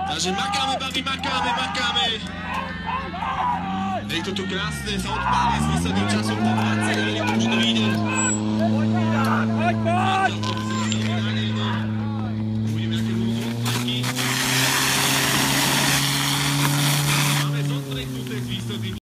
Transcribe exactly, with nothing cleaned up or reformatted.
Takže makáme, babi, makáme, makáme. Nech to tu krásne sa odpáli s výsledným časom, tá dvadsať, neviem, či to vyjde.